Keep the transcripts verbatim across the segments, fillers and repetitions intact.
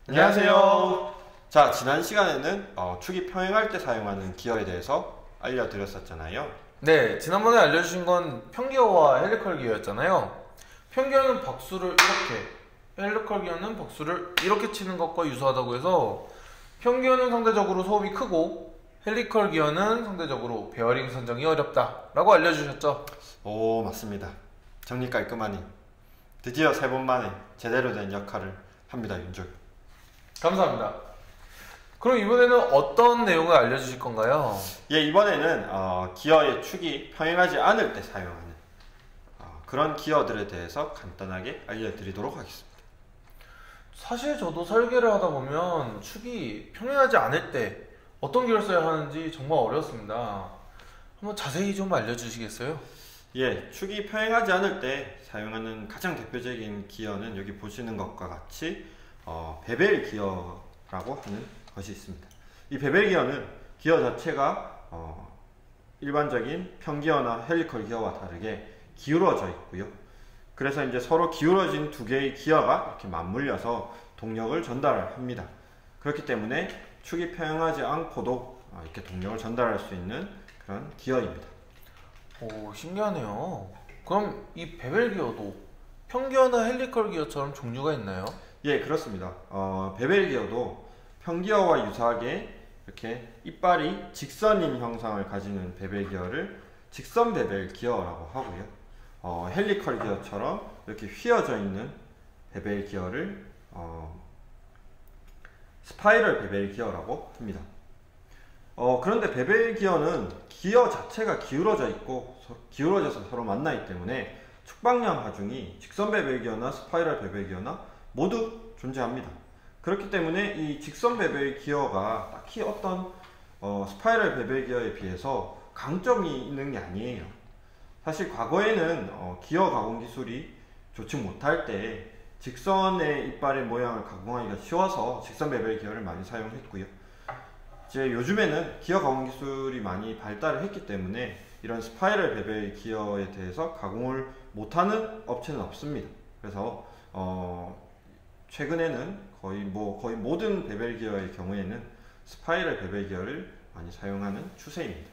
안녕하세요. 자, 지난 시간에는 어, 축이 평행할 때 사용하는 기어에 대해서 알려드렸었잖아요. 네, 지난번에 알려주신 건 평기어와 헬리컬 기어였잖아요. 평기어는 박수를 이렇게, 헬리컬 기어는 박수를 이렇게 치는 것과 유사하다고 해서 평기어는 상대적으로 소음이 크고 헬리컬 기어는 상대적으로 베어링 선정이 어렵다라고 알려주셨죠? 오, 맞습니다. 정리 깔끔하니 드디어 세 번 만에 제대로 된 역할을 합니다, 윤조. 감사합니다. 그럼 이번에는 어떤 내용을 알려주실 건가요? 예, 이번에는 어, 기어의 축이 평행하지 않을 때 사용하는 어, 그런 기어들에 대해서 간단하게 알려드리도록 하겠습니다. 사실 저도 설계를 하다 보면 축이 평행하지 않을 때 어떤 기어를 써야 하는지 정말 어려웠습니다. 한번 자세히 좀 알려주시겠어요? 예, 축이 평행하지 않을 때 사용하는 가장 대표적인 기어는 여기 보시는 것과 같이 어, 베벨 기어라고 하는 것이 있습니다. 이 베벨 기어는 기어 자체가 어, 일반적인 평기어나 헬리컬 기어와 다르게 기울어져 있고요. 그래서 이제 서로 기울어진 두 개의 기어가 이렇게 맞물려서 동력을 전달합니다. 그렇기 때문에 축이 평행하지 않고도 이렇게 동력을 전달할 수 있는 그런 기어입니다. 오, 신기하네요. 그럼 이 베벨 기어도 평기어나 헬리컬 기어처럼 종류가 있나요? 예, 그렇습니다. 어, 베벨 기어도 평기어와 유사하게 이렇게 이빨이 직선인 형상을 가지는 베벨 기어를 직선 베벨 기어라고 하고요. 어, 헬리컬 기어처럼 이렇게 휘어져 있는 베벨 기어를 어, 스파이럴 베벨 기어라고 합니다. 어, 그런데 베벨 기어는 기어 자체가 기울어져 있고 서, 기울어져서 서로 만나기 때문에 축방향 하중이 직선 베벨 기어나 스파이럴 베벨 기어나 모두 존재합니다. 그렇기 때문에 이 직선 베벨 기어가 딱히 어떤 어, 스파이럴 베벨 기어에 비해서 강점이 있는 게 아니에요. 사실 과거에는 어, 기어 가공 기술이 좋지 못할 때 직선의 이빨의 모양을 가공하기가 쉬워서 직선 베벨 기어를 많이 사용했고요. 이제 요즘에는 기어 가공 기술이 많이 발달을 했기 때문에 이런 스파이럴 베벨 기어에 대해서 가공을 못하는 업체는 없습니다. 그래서 어, 최근에는 거의 뭐 거의 모든 베벨 기어의 경우에는 스파이럴 베벨 기어를 많이 사용하는 추세입니다.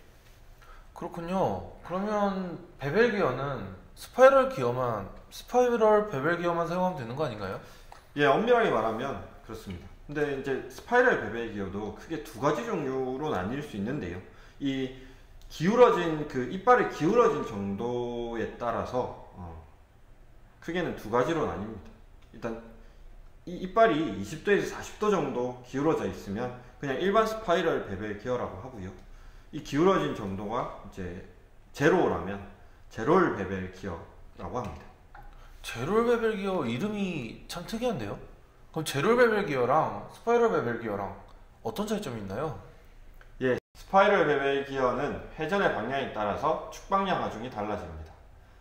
그렇군요. 그러면 베벨 기어는 스파이럴 기어만 스파이럴 베벨 기어만 사용하면 되는 거 아닌가요? 예, 엄밀하게 말하면 그렇습니다. 근데 이제 스파이럴 베벨 기어도 크게 두 가지 종류로 나뉠 수 있는데요. 이 기울어진 그 이빨이 기울어진 정도에 따라서 어, 크게는 두 가지로 나뉩니다. 일단 이 이빨이 이십 도에서 사십 도 정도 기울어져 있으면 그냥 일반 스파이럴 베벨 기어라고 하고요. 이 기울어진 정도가 이제 제로라면 제롤 베벨 기어라고 합니다. 제롤 베벨 기어 이름이 참 특이한데요? 그럼 제롤 베벨 기어랑 스파이럴 베벨 기어랑 어떤 차이점이 있나요? 예, 스파이럴 베벨 기어는 회전의 방향에 따라서 축방향 하중이 달라집니다.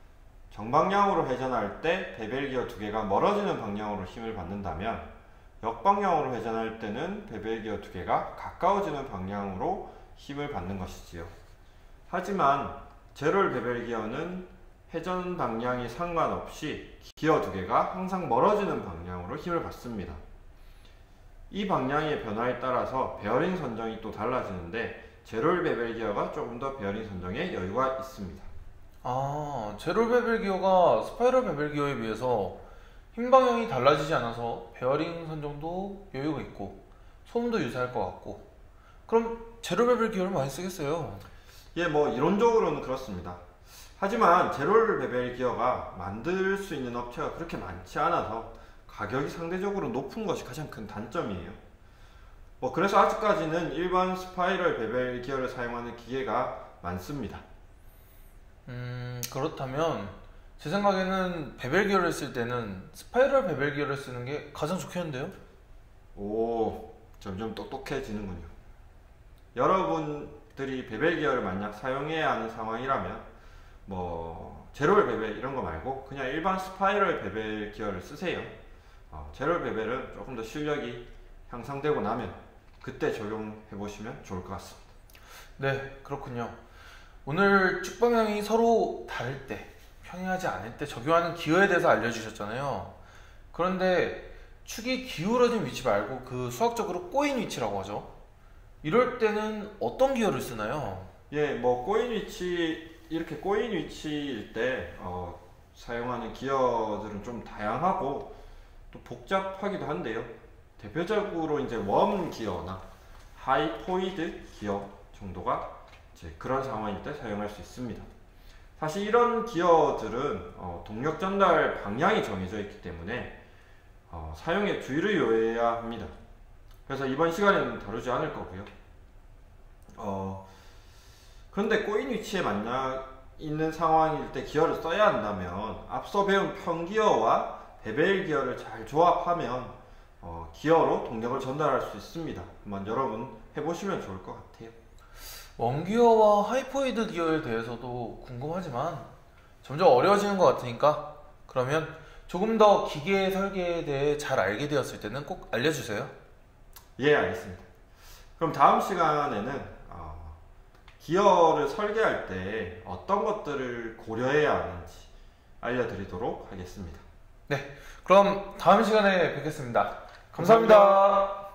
정방향으로 회전할 때 베벨 기어 두 개가 멀어지는 방향으로 힘을 받는다면 역방향으로 회전할 때는 베벨 기어 두 개가 가까워지는 방향으로 힘을 받는 것이지요. 하지만 제롤 베벨 기어는 회전 방향이 상관없이 기어 두 개가 항상 멀어지는 방향으로 힘을 받습니다. 이 방향의 변화에 따라서 베어링 선정이 또 달라지는데 제롤 베벨 기어가 조금 더 베어링 선정에 여유가 있습니다. 아, 제롤 베벨 기어가 스파이럴 베벨 기어에 비해서 힘 방향이 달라지지 않아서 베어링 선정도 여유가 있고 소음도 유사할 것 같고, 그럼 제롤 베벨 기어를 많이 쓰겠어요? 예, 뭐 이론적으로는 그렇습니다. 하지만 제롤 베벨 기어가 만들 수 있는 업체가 그렇게 많지 않아서 가격이 상대적으로 높은 것이 가장 큰 단점이에요. 뭐 그래서 아직까지는 일반 스파이럴 베벨 기어를 사용하는 기계가 많습니다. 음, 그렇다면 제 생각에는 베벨 기어를 쓸 때는 스파이럴 베벨 기어를 쓰는 게 가장 좋겠는데요? 오, 점점 똑똑해지는군요. 여러분들이 베벨 기어를 만약 사용해야 하는 상황이라면 뭐 제롤 베벨 이런 거 말고 그냥 일반 스파이럴 베벨 기어를 쓰세요. 어, 제롤 베벨은 조금 더 실력이 향상되고 나면 그때 적용해 보시면 좋을 것 같습니다. 네, 그렇군요. 오늘 축방향이 서로 다를 때, 평행하지 않을 때 적용하는 기어에 대해서 알려주셨잖아요. 그런데 축이 기울어진 위치 말고 그 수학적으로 꼬인 위치라고 하죠. 이럴 때는 어떤 기어를 쓰나요? 예, 뭐 꼬인 위치 이렇게 꼬인 위치일 때 어, 사용하는 기어들은 좀 다양하고 또 복잡하기도 한데요. 대표적으로 이제 웜 기어나 하이포이드 기어 정도가 이제 그런 상황일 때 사용할 수 있습니다. 사실 이런 기어들은 어, 동력 전달 방향이 정해져 있기 때문에 어, 사용에 주의를 요해야 합니다. 그래서 이번 시간에는 다루지 않을 거고요. 어, 그런데 꼬인 위치에 만약 있는 상황일 때 기어를 써야 한다면 앞서 배운 평기어와 베벨 기어를 잘 조합하면 어, 기어로 동력을 전달할 수 있습니다. 한번 여러분 해보시면 좋을 것 같아요. 웜기어와 하이포이드 기어에 대해서도 궁금하지만 점점 어려워지는 것 같으니까 그러면 조금 더 기계 설계에 대해 잘 알게 되었을 때는 꼭 알려주세요. 예, 알겠습니다. 그럼 다음 시간에는 어, 기어를 설계할 때 어떤 것들을 고려해야 하는지 알려드리도록 하겠습니다. 네, 그럼 다음 시간에 뵙겠습니다. 감사합니다.